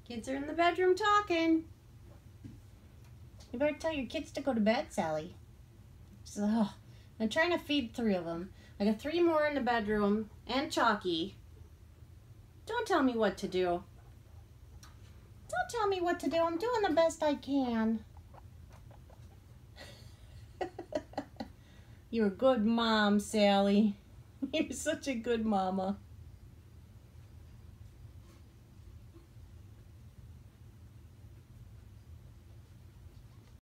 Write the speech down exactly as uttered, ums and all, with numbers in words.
Kids are in the bedroom talking. You better tell your kids to go to bed, Sally. So, oh, I'm trying to feed three of them. I got three more in the bedroom and Chalky. Don't tell me what to do. Don't tell me what to do. I'm doing the best I can. You're a good mom, Sally. You're such a good mama.